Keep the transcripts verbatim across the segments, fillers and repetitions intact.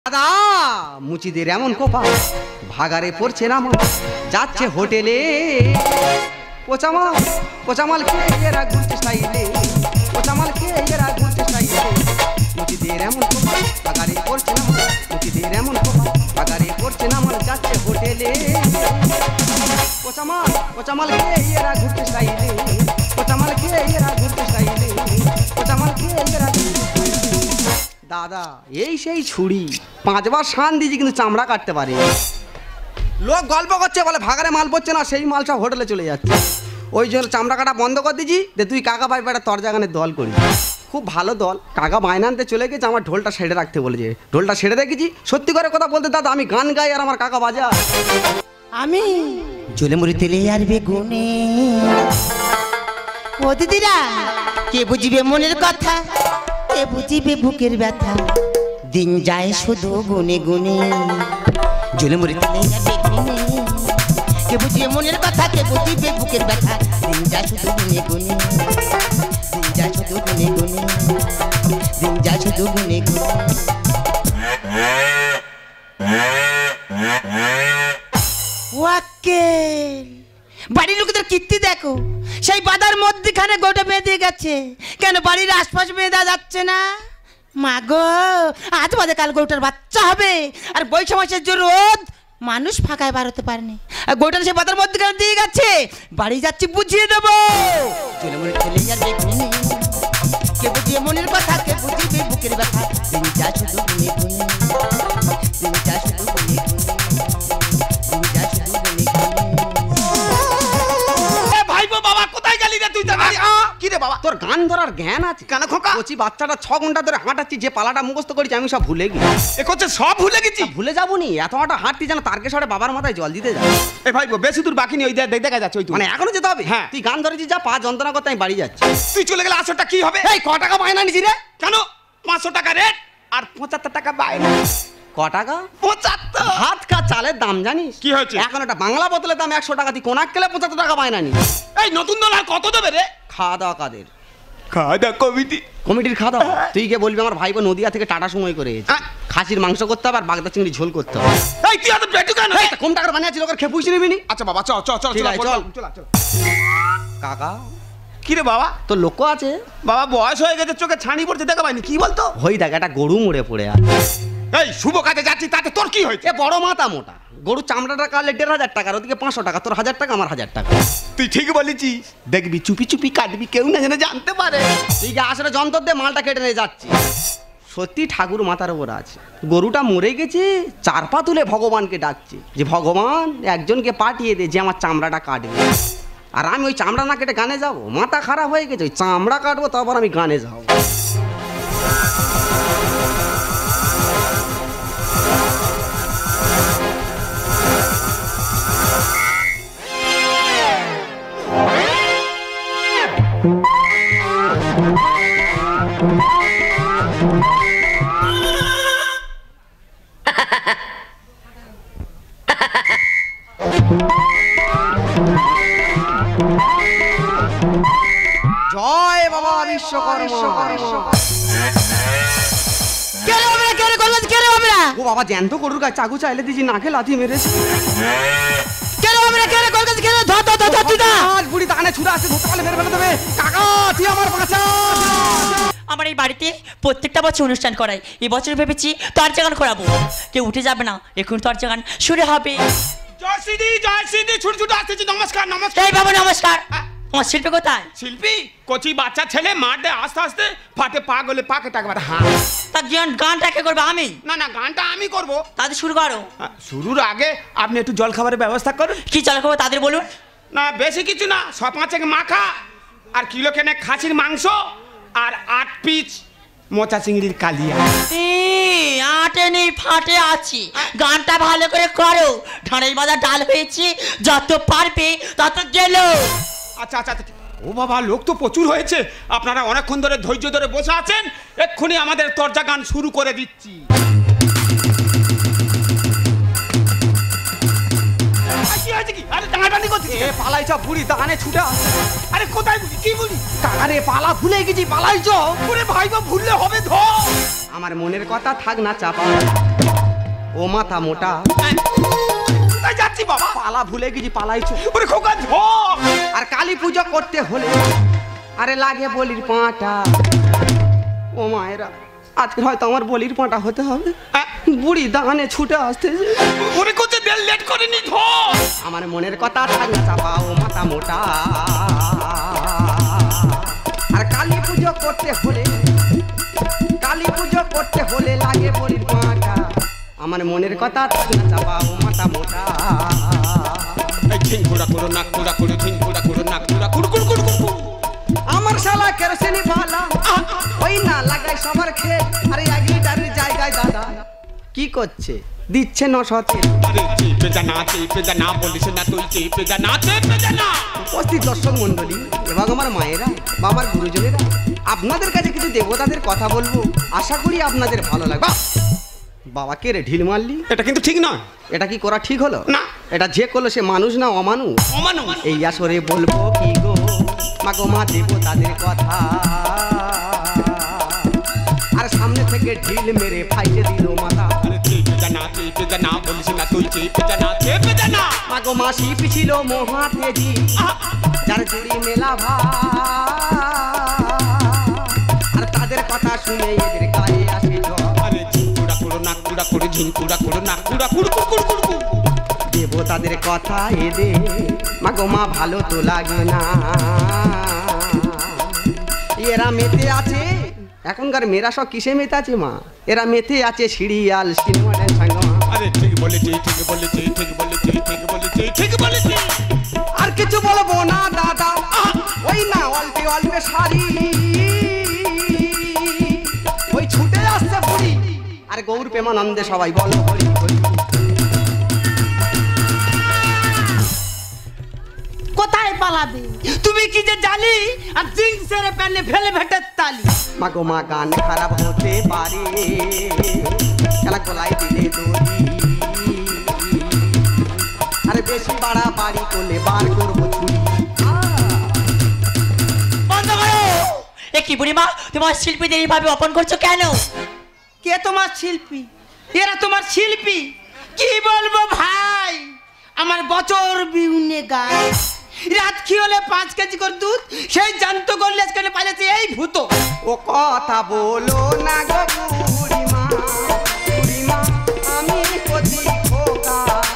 দাদা মুচিদের এমন কোপা ভাগারে পড়ছে না মা যাচ্ছে হোটেলে পোচামাল পোচামাল কে এরা ঘুরছে স্টাইলে পোচামাল কে এরা ঘুরছে স্টাইলে মুচিদের এমন কোপা ভাগারে পড়ছে না মা মুচিদের এমন কোপা ভাগারে পড়ছে না মা যাচ্ছে হোটেলে পোচামাল পোচামাল কে এরা ঘুরছে স্টাইলে পোচামাল কে এরা ঘুরছে স্টাইলে পোচামাল কে এরা দাদা এই সেই ছুরি পাঁচবার শান দিয়েছি কিন্তু চামড়া কাটতে পারি লোক গল্প করছে বলে ভাগারে মাল পড়ছে না সেই মাল সব হোটেলে চলে যাচ্ছে ওই জন্য চামড়া কাটা বন্ধ করে দিয়েছি যে তুই কাকা ভাই একটা তরজাগানের দল করি খুব ভালো দল কাকা বায়না আনতে চলে গেছে আমার ঢোলটা সেরে রাখতে বলেছে ঢোলটা সেরে রেখেছি সত্যি করে কথা বলতে দাদা আমি গান গাই আর আমার কাকা বাজা আমি ঝোলে মুড়ি তেলে আর বেগুনে ও দিদিরা কে বুঝিবে মনের কথা কে বুঝিবে বুকের ব্যথা দিন যায় শুধু গুনে গুনে ঝোলে মুড়ি তেলে আর বেগুনে কে বুঝিবে মনের কথা কে বুঝিবে বুকের ব্যথা দিন যায় শুধু গুনে গুনে দিন যায় শুধু গুনে গুনে দিন যায় শুধু গুনে গুনে ওয়াক্কেল বাড়ির লোকেদের কীর্তি দেখো সেই বাদার মধ্যখানে গোটা বেঁধে গেছে কেন বাড়ির আশপাশ বেঁধা যাচ্ছে না মা গো আজ বাদে কাল গোটার বাচ্চা হবে আর বৈশাখ মাসের যে রোদ মানুষ ফাঁকায় বার হতে পারেনি আর গোটা সেই বাদার মধ্যখানে দিয়ে গেছে বাড়ি যাচ্ছি বুঝিয়ে দেবো চলে মনে চলে যাবে কে বুঝিয়ে মনের কথা কে বুঝিবে বুকের ব্যথা দিন যা শুধু গুনে গুনে দিন যা শুধু গুনে গুনে দিন যা শুধু গুনে গুনে তোর গান ধরার জ্ঞান আছে কেন খোকা কচি বাচ্চাটা ছ ঘন্টা ধরে হাঁটাচ্ছি যে পালাটা মুখস্থ করেছি আমি সব ভুলে গেছি এ করছে সব ভুলে গেছি ভুলে যাবো নি এত হাঁটা হাঁটতি যেন তারকেশ্বরে বাবার মাথায় জল দিতে যাবে এ ভাই বেশি দূর বাকি নেই ওই দেখ দেখা যাচ্ছে ওই মানে এখনো যেতে হবে হ্যাঁ তুই গান ধরেছিস যা পা যন্ত্রণা করতে আমি বাড়ি যাচ্ছি তুই চলে গেলে আসলটা কি হবে এই ক টাকা বায়না নিছি রে কেন পাঁচশো টাকা রেট আর পঁচাত্তর টাকা বায়না ক টাকা পঁচাত্তর হাত কা চালের দাম জানিস কি হয়েছে এখন একটা বাংলা বোতলের দাম একশো টাকা তুই কোনাক গেলে পঁচাত্তর টাকা বায়না নি এই নতুন দল আর কত দেবে রে খাওয়া দাওয়া কাদের খাওয়া দাওয়া কমিটি কমিটির খাওয়া দাওয়া তুই কে বলবি আমার ভাই বোন নদিয়া থেকে টাটা সময় করে এসেছে খাসির মাংস করতে হবে আর বাগদা চিংড়ি ঝোল করতে হবে এই তুই এত পেটু কেন কম টাকার বানিয়েছি লোকের খেয়ে পুষি নিবি নি আচ্ছা বাবা চল চল চল চল চল চল কাকা কি রে বাবা তোর লক্ষ্য আছে বাবা বয়স হয়ে গেছে চোখে ছানি পড়ছে দেখা পাইনি কি বলতো হই দেখ একটা গরু মরে পড়ে আছে এই শুভ কাজে যাচ্ছি তাতে তোর কি হয়েছে এ বড় মাথা মোটা গরু চামড়াটা কাটলে দেড় হাজার টাকার ওদিকে পাঁচশো টাকা তোর হাজার টাকা আমার হাজার টাকা তুই ঠিক বলেছিস দেখবি চুপি চুপি কাটবি কেউ না যেন জানতে পারে তুই যে আসলে যন্ত্র দিয়ে মালটা কেটে নিয়ে যাচ্ছি সত্যি ঠাকুর মাথার উপর আছে গরুটা মরে গেছে চার পা তুলে ভগবানকে ডাকছে যে ভগবান একজনকে পাঠিয়ে দে যে আমার চামড়াটা কাটবে আর আমি ওই চামড়া না কেটে গানে যাবো মাথা খারাপ হয়ে গেছে ওই চামড়া কাটবো তারপর আমি গানে যাবো জয় বাবা বিশ্বকর্মা ও বাবা জ্যান্ত গরুর গায়ে চাকু চাইলে দিছি নাকে লাথি মেরেছে বুড়ি দানে ছুড়ে আসছে ধরতে পারলে মেরে ফেলে দেবে কাকা তুই আমার বাঁচা আমার এই বাড়িতে প্রত্যেকটা বছর অনুষ্ঠান করাই এই বছর ভেবেছি তরজাগান করাবো কেউ উঠে যাবে না এখন তরজাগান শুরু হবে জয় শ্রীদি জয় শ্রীদি ছুট ছুট আসতেছি নমস্কার নমস্কার এই বাবা নমস্কার আমার শিল্পী কোথায় শিল্পী কচি বাচ্চা ছেলে মাঠে আস্তে আস্তে ফাটে পা গলে পাকে টাকবার হ্যাঁ তা গান গানটাকে করবো আমি না না গানটা আমি করব তাদের শুরু করো শুরুর আগে আপনি একটু জল খাবারের ব্যবস্থা করুন কি জল খাবো তাদের বলুন না বেশি কিছু না ছ পাঁচেক মাখা আর কিলো কেনে খাসির মাংস আর আট পিস মোচা চিংড়ির কালিয়া আটে নেই ফাটে আছি গানটা ভালো করে করো ঢাড়াই বাজার ডাল হয়েছে যত পারবে তত গেল আচ্ছা আচ্ছা ও বাবা লোক তো প্রচুর হয়েছে আপনারা অনেকক্ষণ ধরে ধৈর্য ধরে বসে আছেন এক্ষুনি আমাদের তরজা গান শুরু করে দিচ্ছি পালাইছ বুড়ি দানে ছুটে আরে কোথায় বুড়ি কি বুড়ি কাকারে পালা ভুলে গেছি পালাইছ ওরে ভাই বা ভুললে হবে ধর আমার মনের কথা থাক না চাপা ও মাথা মোটা তাই যাচ্ছি বাবা। পালা ভুলে গেছি পালাইছো। ওরে খোকা ঝোপ। আর কালী পুজো করতে হলে আরে লাগে বলির পাঁটা। ও মায়েরা আজকে হয়তো আমার বলির পাঁটা হতে হবে। বুড়ি দানে ছুটে আসতেছে। ওরে কোচে দেল লেট করে নি ধর। আমার মনের কথা ঠান্ডা চাপা ও মাথা মোটা। আর কালী পুজো করতে হলে কালী পুজো করতে হলে লাগে বলির পাঁটা। আমার মনের কথা ঠান্ডা চাপা ও মাথা মোটা। এই ঝিঙ্কুড়া করো নাক কুড়া করো ঝিঙ্কুড়া করো নাক কুড়া কুড় কুড় কুড় কুড়। আমার শালা কেরোসিনি বালা ওই না লাগাই সবার খেয়ে। আরে এক লিটারের জায়গায় দাদা কি করছে দিচ্ছে নশতে। আরে চেপে জানা চেপে জানা বলিস না তুই চেপে জানা চেপে জানা। উপস্থিত দর্শক মন্ডলী এবং আমার মায়েরা বা আমার গুরুজনেরা, আপনাদের কাছে কিছু দেবতাদের কথা বলবো, আশা করি আপনাদের ভালো লাগবে। বাবা কে রে ঢিল মারলি? এটা কিন্তু ঠিক নয়। এটা কি করা ঠিক হলো না। এটা যে করলো সে মানুষ না অমানুষ? অমানুষ। এই আসরে বলবো কি গো মা গো মা দেবতাদের কথা। আর সামনে থেকে ঢিল মেরে ফাইটে দিল মাথা। আরে চেপে জানা চেপে জানা বলিস না তুই চেপে জানা চেপে জানা। মা গো মা শিল্পী ছিল মহা তেজি, যার জুড়ি মেলা ভাই। আর তাদের কথা শুনে এদের গায়ে আসে জ্বর। আরে ঝিঙ্কুড়া করো নাক কুড়া করো ঝিঙ্কুড়া করো নাক কুড়া কুড় কুড় কুড় কুড় কুড়। দেবতাদের কথা এদে মা গো মা ভালো তো লাগে না। এরা মেতে আছে, এখনকার মেয়েরা সব কিসে মেতে আছে মা? এরা মেতে আছে সিরিয়াল সিনেমা ড্যান্স সাঙ্গমা। আরে ঠিক বলেছি ঠিক বলেছি ঠিক বলেছি ঠিক বলেছি ঠিক বলেছি। আর কিছু বলবো না দাদা, ওই না অল্পে অল্পে শাড়ি ওই ছুটে আসছে বুড়ি। আর গৌর প্রেমানন্দে সবাই বলো হরি হরি। কোথায় পালাবে? তুমি কি যে জানি আর জিন্সের প্যান্টে ফেলে ভেটের তালি। মা গো মা গান খারাপ হতে পারে, খেলা গোলাই দিলে দড়ি। আরে বেশি বাড়া বাড়ি করলে বার করবো ছুরি। বন্ধ করো। এ কি বুড়িমা, তোমার শিল্পীদের এইভাবে অপমান করছো কেন? কে তোমার শিল্পী? এরা তোমার শিল্পী? কি বলবো ভাই, আমার বছর বিউনে গায়। রাত কি হলে পাঁচ কেজি করে দুধ, সেই জান্ত করলে আজকে পাইলেছে এই ভূত। ও কথা বলো না গো বুড়িমা, বুড়িমা আমি কচি খোকা।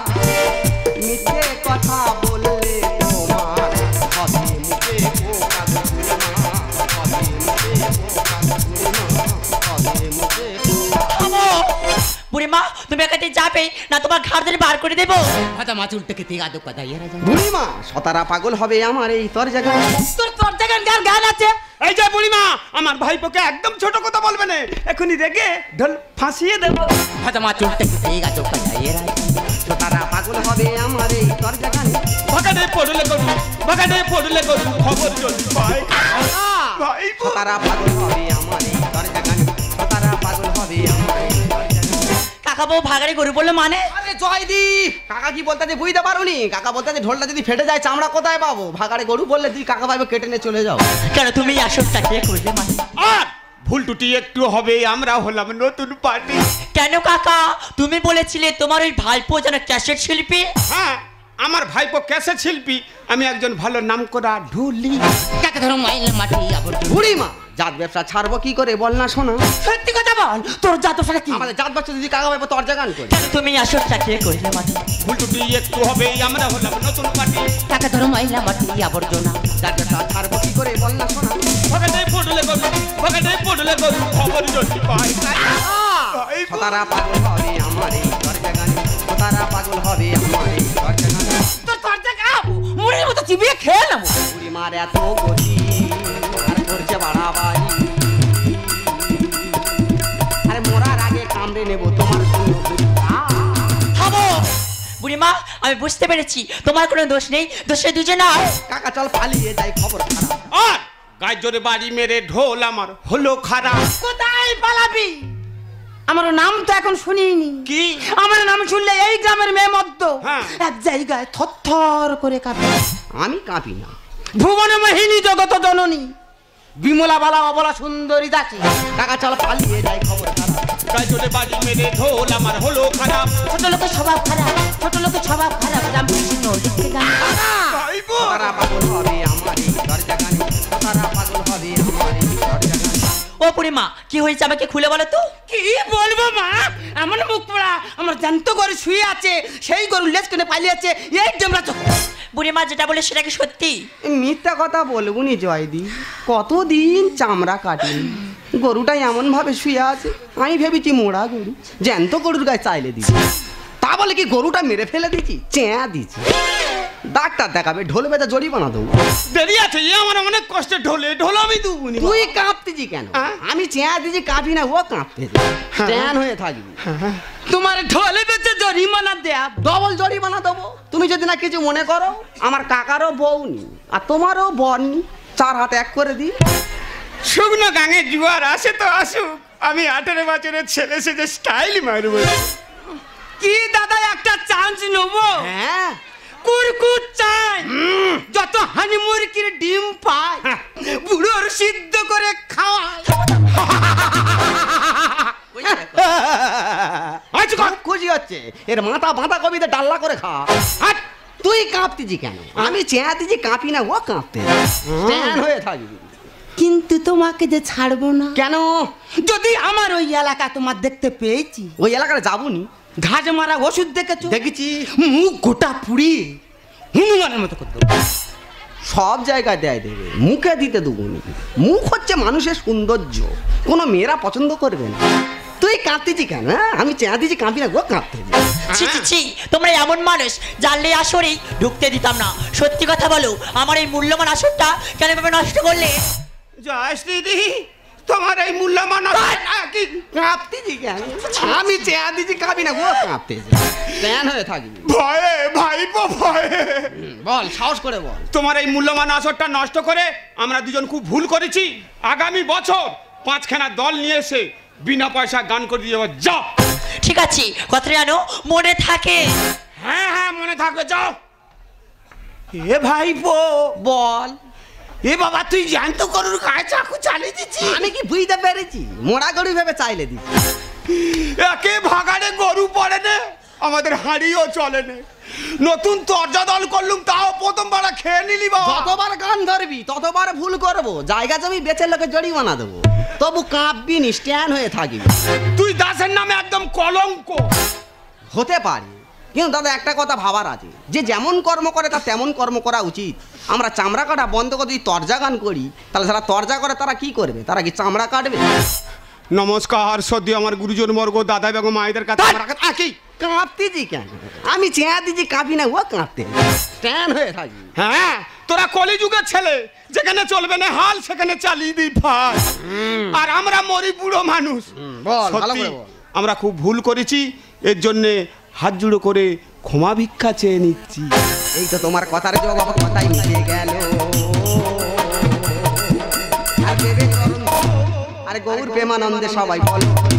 মিথ্যে কথা বললে তোমার হবে মুখে পোকা গো বুড়িমা, হবে মুখে পোকা গো বুড়িমা, হবে মুখে পোকা। থামো। বুড়িমা তুমি এখানে যাবে না, তোমার ঘাড় ধরে বার করে দেবো। হাতা মাছ উল্টে খেতে গাদো কথা এরা জানে। বুড়িমা সতারা পাগল হবে আমার এই তোর জায়গা। তোর তোর জায়গার গান গান আছে। এই যে বুড়িমা, আমার ভাইপোকে একদম ছোট কথা বলবে না, এখনই রেগে ঢোল ফাঁসিয়ে দেবো। হাতা মাছ উল্টে খেতে গাদো কথা এরা সতারা পাগল হবে আমার এই তোর জায়গা। বাগানে পড়লে গরু বাগানে পড়লে গরু খবর যদি পাই। ভাইপো সতারা পাগল হবে আমার এই তোর জায়গা। সতারা পাগল হবে আমার এই তোর জায়গা। কাকা বউ ভাগাড়ে গরু বললো মানে? আরে জয়দীপ, কাকা কি বলতে যে বুঝতে পারোনি? কাকা বলতে যে ঢোলটা যদি ফেটে যায় চামড়া কোথায় পাবো? ভাগাড়ে গরু বললে তুই কাকা ভাইবে কেটে নিয়ে চলে যাও। কেন তুমি আসলটা কে করলে মানে? আর ভুল টুটি একটু হবে, আমরা হলাম নতুন পার্টি। কেন কাকা, তুমি বলেছিলে তোমার ওই ভাইপো যেন ক্যাসেট শিল্পী। হ্যাঁ, আমার ভাইপো ক্যাসেট শিল্পী, আমি একজন ভালো নাম করা ঢুলি। কাকে ধরো মাইল মাটি আবার বুড়িমা জাত ব্যবসা ছাড়বো কি করে বল না শোনা? সত্যি কথা বল, তোর জাত সারা কি? আমাদের জাত ব্যবসা যদি কাকা ভাইবো তোর জায়গা করে। কেন তুমি আসলটা কে করলে মানে? ভুল টুটি একটু হবে, আমরা হলাম নতুন পার্টি। কাকে ধরো মাইল মাটি আবর্জনা। জাত ব্যবসা ছাড়বো কি করে বল না শোনা? বাগানে পড়লে গরু বাগানে পড়লে গরু খবর যদি পাই। ভাইপো সতারা পাগল হবে আমার এই তোর জায়গা। সতারা পাগল হবে আমার এই তোর জায়গা। তোর তোর জায়গা মুড়ির মতো চিবিয়ে খেয়ে নেবো। বুড়িমার এত গতি আর করছে বাড়াবাড়ি। আরে মরার আগে কামড়ে নেবো তোমার সঙ্গে বুড়ি। থামো। বুড়িমা আমি বুঝতে পেরেছি তোমার কোনো দোষ নেই, দোষে দুজনা। কাকা চল পালিয়ে যাই, খবর খারাপ। আর গায়ে জোরে বাড়ি মেরে ঢোল আমার হলো খারাপ। কোথায় পালাবি? আমার নাম তো এখন শুনিনি। কি? আমার নাম শুনলে এই গ্রামের মেয়ে মদ্য হ্যাঁ। এক জায়গায় থরথর করে কাঁপে। আমি কাঁপি না। ভুবন মোহিনী জগত জননী বিমলা বালা অবলা সুন্দরী দাসী। কাকা চল পালিয়ে যাই, খবর খারাপ। গায়ে জোরে বাড়ি মেরে ঢোল আমার হলো খারাপ। খারাপ। ছোট লোকের স্বভাব খারাপ, ছোট লোকের স্বভাব খারাপ, রামকৃষ্ণ লিখতে গান। ভাইপো তারা পাগল হবে আমার এই দরজা গানে, তারা পাগল হবে আমার এই দরজা গানে। ও বুড়িমা কি হয়েছে আমাকে খুলে বলো তো। কি বলবো মা, এমন মুখ পোড়া, আমার জ্যান্ত গরু শুয়ে আছে, সেই গরু লেজ কেনে পালিয়েছে, এই ডেমরা চোখ। বুড়িমা যেটা বলে সেটা কি সত্যি? মিথ্যা কথা বলবুনি জয়দি, কতদিন চামড়া কাটিনি, গরুটা এমন ভাবে শুয়ে আছে আমি ভেবেছি মোড়া গরু, জ্যান্ত গরুর গায়ে চাইলে দিচ্ছি, তা বলে কি গরুটা মেরে ফেলে দিচ্ছি, চেঁয়া দিচ্ছি। ডাক্তার দেখাবে, ঢোল বেঁধে জরিমানা দেবো। দেরি আছে, এ আমার অনেক কষ্টে ঢোলে ঢোল আমি দুবুনি। তুই কাঁপতেছি কেন? হ্যাঁ? আমি চেঁয়া দিচ্ছি কাঁপি না, ও কাঁপতেছে, স্ট্যান্ড হয়ে থাকবি। তোমার ঢোলে বেঁচে জরিমানা দেয়া। ডবল জরিমানা দেবো তুমি যদি না কিছু মনে করো। আমার কাকারও বউ নি আর তোমারও বর নি, চার হাত এক করে দিই। শুকনো গাঙে জুয়ার আসে তো আসুক, আমি আঠেরো বছরের ছেলে সেজে স্টাইল মারবো। কি দাদা একটা চান্স নেবো? হ্যাঁ কুরকুর চাই, যত হানি মুরগির ডিম পায় বুড়োর সিদ্ধ করে খাওয়ায়। আচ্ছা খুব খুশি হচ্ছে, এর মাথা বাঁধা কবিতে ডাল্লা করে খা। হাট, তুই কাঁপতেছি কেন? আমি চেঁয়া দিচ্ছি কাঁপি না, ও কাঁপতে, স্ট্যান্ড হয়ে থাকবি। কিন্তু তোমাকে যে ছাড়বো না। কেন? যদি আমার ওই এলাকা তোমার দেখতে পেয়েছি, ওই এলাকায় যাবনি? ঘাস মারা ওষুধ দেখেছো? দেখেছি। মুখ গোটা পুড়িয়ে হনুমানের মতো করতে সব জায়গায় দেয় দেবে, মুখে দিতে দেবনি। মুখ হচ্ছে মানুষের সৌন্দর্য, কোনো মেয়েরা পছন্দ করবে না। তুই কাঁদতেছি কেন? হ্যাঁ আমি চেঁয়া দিচ্ছি কাঁপি না, ও কাঁপতে। ছি ছি ছি, তোমরা এমন মানুষ জানলে আসরেই ঢুকতে দিতাম না। সত্যি কথা বলো, আমার এই মূল্যবান আসরটা কেন ভাবে নষ্ট করলে? জয় দিদি, তোমার এই মূল্যবান কি কাঁপতেছি কেন? আমি চেঁয়া দিচ্ছি কাঁপি না, ও কাঁপতেছে, স্ট্যান্ড হয়ে থাকবি। ভয়ে ভাইপো ভয়ে। বল, সাহস করে বল। তোমার এই মূল্যবান আসরটা নষ্ট করে আমরা দুজন খুব ভুল করেছি। আগামী বছর পাঁচখানা দল নিয়ে এসে বিনা পয়সা গান করে দিয়ে যাবো। যাও। ঠিক আছে, কথাটা জানো মনে থাকে। হ্যাঁ হ্যাঁ মনে থাকবে, যাও। এ ভাইপো বল। এ বাবা, তুই জ্যান্ত গরুর গায়ে চাকু চালিয়ে দিচ্ছি। আমি কি বুঝতে পেরেছি? মোড়া গরু ভেবে চাইলে দিচ্ছি। একে ভাগাড়ে গরু পড়ে নে, আমাদের হাঁড়িও চলে নে। নতুন তরজা দল করলুম, তাও প্রথমবার খেয়ে নিলি বাবা। যতবার গান ধরবি ততবার ভুল করবো, জায়গা জমি বেচে লোকে জরিমানা দেবো, তবু কাঁপবি নি, স্ট্যান্ড হয়ে থাকবি। তুই দাসের নামে একদম কলঙ্ক। হতে পারে, কিন্তু দাদা একটা কথা ভাবার আছে, যে যেমন কর্ম করে তার তেমন কর্ম করা উচিত। আমরা চামড়া কাটা বন্ধ করে যদি তরজা গান করি, তাহলে যারা তরজা করে তারা কি করবে? তারা কি চামড়া কাটবে? নমস্কার সদ্য আমার গুরুজন বর্গ, দাদা বেগম মায়েদের কাছে আমার কাছে কি কাঁপতেছি কেন? আমি চেঁয়া দিচ্ছি কাঁপি না, ও কাঁপতে, স্ট্যান্ড হয়ে থাকবি। হ্যাঁ, তোরা কলিযুগের ছেলে, যেখানে চলবে না হাল সেখানে চালিয়ে দিই ফাল। আর আমরা মরি বুড়ো মানুষ। বল, ভালো সত্যি করে বল। আমরা খুব ভুল করেছি, এর জন্যে হাত জুড়ো করে ক্ষমা ভিক্ষা চেয়ে নিচ্ছি। এই তো তোমার কথার জবাব কথাই মিলে গেল। আরে গৌর প্রেমানন্দে সবাই বলো।